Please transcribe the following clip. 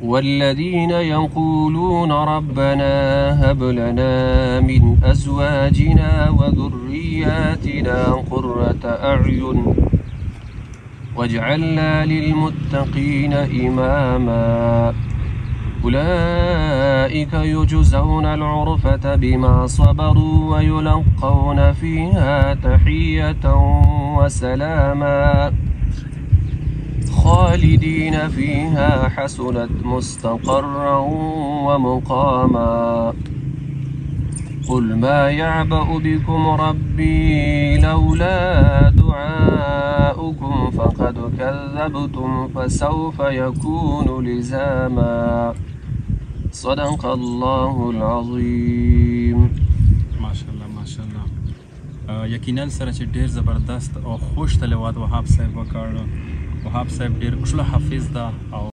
والذين يقولون ربنا هب لنا من أزواجنا وذرياتنا قرة أعين واجعلنا للمتقين إماما أولئك يجزون العرفة بما صبروا ويلقون فيها تحية وسلاما خالدين فيها حسنت مستقرا ومقاما قل ما يعبأ بكم ربي لولا دعاؤكم فقد كذبتم فسوف يكون لزاما صدق الله العظيم. ماشاءالله ماشاءالله. یقینا سره چې ډیر زبردست او خوش تلاوت وهاب صاحب وکړ. وهاب صاحب ډیر ښه حافظ ده او